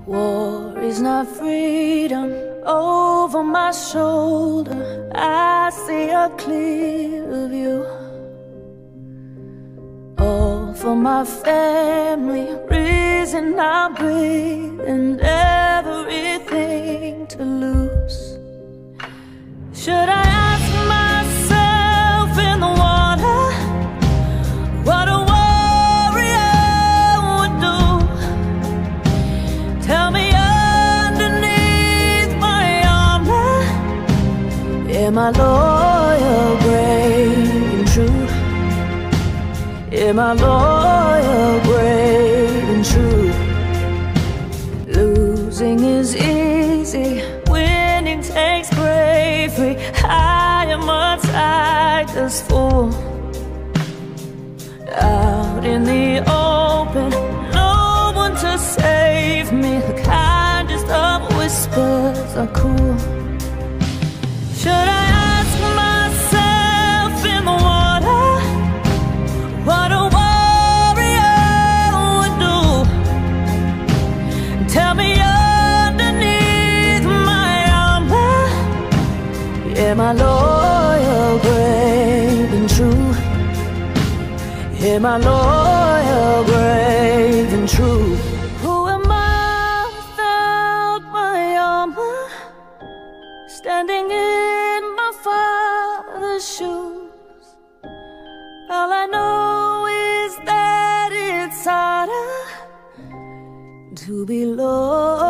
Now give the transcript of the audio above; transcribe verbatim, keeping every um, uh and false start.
War is not freedom. Over my shoulder I see a clear view. All for my family, reason I breathe, and everything to lose. Should I ask myself in the water what a warrior would do? Tell me underneath my armor, am I loyal, brave and true? Am I loyal, brave and true? Losing is easy, winning takes bravery. I am a tiger's fool. Out in the open, no one to save me. The kindest of whispers are cool. Should I ask myself in the water what a warrior would do? Tell me underneath my armor, am I loyal, brave and true? Am I loyal, brave and true? Who am I without my armor? Standing in my father's shoes. All I know is that it's harder to be loyal